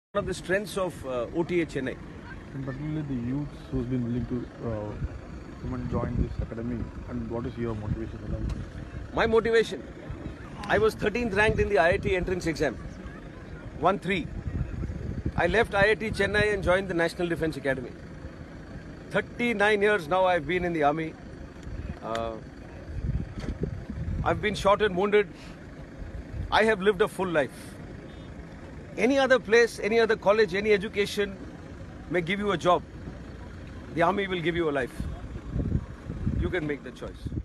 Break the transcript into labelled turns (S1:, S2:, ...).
S1: One of the strengths of OTA Chennai.
S2: And particularly the youths who's been willing to come and join this academy, and what is your motivation along with this?
S1: My motivation, I was 13th ranked in the IIT entrance exam, won 3. I left IIT Chennai and joined the National Defence Academy. 39 years now I've been in the army. I've been shot and wounded. I have lived a full life. Any other place, any other college, any education may give you a job. The army will give you a life. You can make the choice.